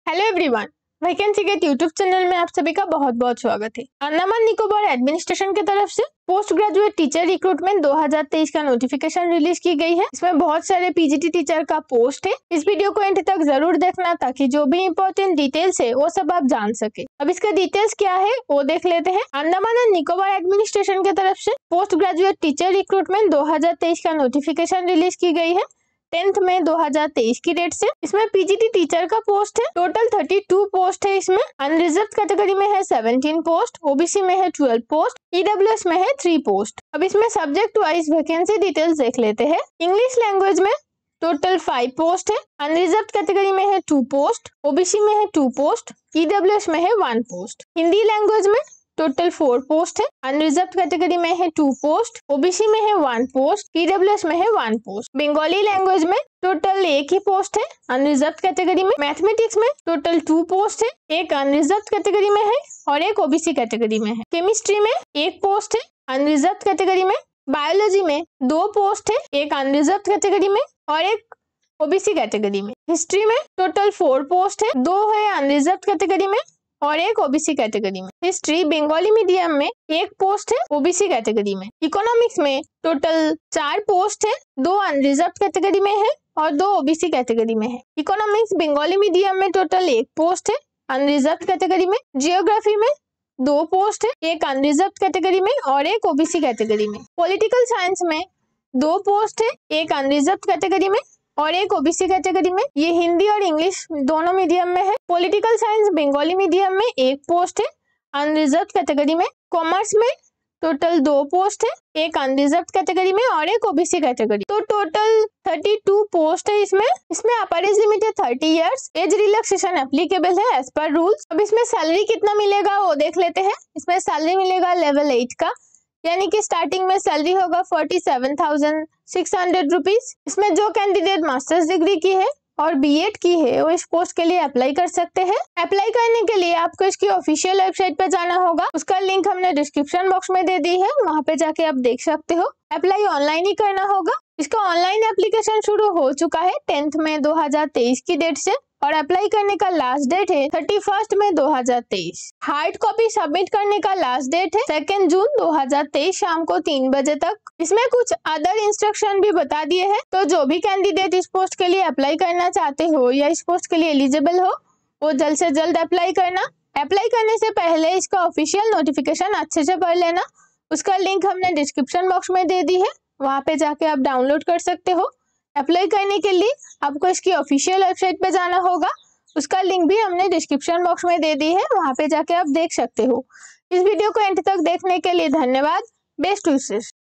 Hello everyone, vacancy gate YouTube channel में आप सभी का बहुत बहुत स्वागत है। अंडमान निकोबार एडमिनिस्ट्रेशन की तरफ से पोस्ट ग्रेजुएट टीचर रिक्रूटमेंट 2023 का नोटिफिकेशन रिलीज की गई है। इसमें बहुत सारे पीजीटी टीचर का पोस्ट है। इस वीडियो को एंड तक जरूर देखना ताकि जो भी इम्पोर्टेंट डिटेल्स है वो सब आप जान सके। अब इसका डिटेल्स क्या है वो देख लेते हैं। अंडमान एंड निकोबार एडमिनिस्ट्रेशन की तरफ से पोस्ट ग्रेजुएट टीचर रिक्रूटमेंट 2023 का नोटिफिकेशन रिलीज की गई है 10 मई 2023 की डेट से। इसमें पीजीटी टीचर का पोस्ट है। टोटल 32 पोस्ट है। इसमें अनरिजर्व कैटेगरी में है 17 पोस्ट, ओबीसी में है 12 पोस्ट, ईडब्ल्यूएस में है 3 पोस्ट। अब इसमें सब्जेक्ट वाइज वैकेंसी डिटेल्स देख लेते हैं। इंग्लिश लैंग्वेज में टोटल 5 पोस्ट है। अनरिजर्व कैटेगरी में है 2 पोस्ट, ओबीसी में है 2 पोस्ट, ईडब्ल्यूएस में है 1 पोस्ट। हिंदी लैंग्वेज में टोटल 4 पोस्ट है। अनरिजर्व कैटेगरी में है 2 पोस्ट, ओबीसी में है 1 पोस्ट, ईडब्ल्यूएस में है 1 पोस्ट। बंगाली लैंग्वेज में टोटल 1 ही पोस्ट है अनरिजर्व कैटेगरी में। मैथमेटिक्स में टोटल 2 पोस्ट है, एक अनरिजर्व कैटेगरी में है और एक ओबीसी कैटेगरी में है। केमिस्ट्री में 1 पोस्ट है अनरिजर्व कैटेगरी में। बायोलॉजी में 2 पोस्ट है, एक अनरिजर्व कैटेगरी में और एक ओबीसी कैटेगरी में। हिस्ट्री में टोटल 4 पोस्ट है, 2 है अनरिजर्व कैटेगरी में और एक ओबीसी कैटेगरी में। हिस्ट्री बंगाली मीडियम में 1 पोस्ट है ओबीसी कैटेगरी में। इकोनॉमिक्स में टोटल 4 पोस्ट है, 2 अनरिजर्व कैटेगरी में है और 2 ओबीसी कैटेगरी में है। इकोनॉमिक्स बंगाली मीडियम में टोटल 1 पोस्ट है अनरिजर्व कैटेगरी में। जियोग्राफी में 2 पोस्ट है, एक अनरिजर्व कैटेगरी में और एक ओबीसी कैटेगरी में। पॉलिटिकल साइंस में 2 पोस्ट है, एक अनरिजर्व कैटेगरी में और एक ओबीसी कैटेगरी में। ये हिंदी और इंग्लिश दोनों मीडियम में है। पॉलिटिकल साइंस बंगाली मीडियम में 1 पोस्ट है अनरिजर्व कैटेगरी में। कॉमर्स में टोटल 2 पोस्ट है, एक अनरिजर्व कैटेगरी में और एक ओबीसी कैटेगरी। तो टोटल 32 पोस्ट है। इसमें अपर एज लिमिट है 30 इयर्स। एज रिलैक्सेशन एप्लीकेबल है एज पर रूल्स। अब इसमें सैलरी कितना मिलेगा वो देख लेते हैं। इसमें सैलरी मिलेगा लेवल 8 का, यानी कि स्टार्टिंग में सैलरी होगा 47,600 रुपीज। इसमें जो कैंडिडेट मास्टर्स डिग्री की है और बीएड की है वो इस पोस्ट के लिए अप्लाई कर सकते हैं। अप्लाई करने के लिए आपको इसकी ऑफिशियल वेबसाइट पे जाना होगा। उसका लिंक हमने डिस्क्रिप्शन बॉक्स में दे दी है, वहाँ पे जाके आप देख सकते हो। अप्लाई ऑनलाइन ही करना होगा। इसका ऑनलाइन एप्लीकेशन शुरू हो चुका है 10 मई 2023 की डेट से और अप्लाई करने का लास्ट डेट है 31 मई 2023। हार्ड कॉपी सबमिट करने का लास्ट डेट है 2 जून 2023 शाम को 3 बजे तक। इसमें कुछ अदर इंस्ट्रक्शन भी बता दिए हैं। तो जो भी कैंडिडेट इस पोस्ट के लिए अप्लाई करना चाहते हो या इस पोस्ट के लिए एलिजिबल हो वो जल्द से जल्द अप्लाई करना। अप्लाई करने से पहले इसका ऑफिशियल नोटिफिकेशन अच्छे से पढ़ लेना। उसका लिंक हमने डिस्क्रिप्शन बॉक्स में दे दी है, वहाँ पे जाके आप डाउनलोड कर सकते हो। अप्लाई करने के लिए आपको इसकी ऑफिशियल वेबसाइट पे जाना होगा। उसका लिंक भी हमने डिस्क्रिप्शन बॉक्स में दे दी है, वहाँ पे जाके आप देख सकते हो। इस वीडियो को एंड तक देखने के लिए धन्यवाद। Best wishes.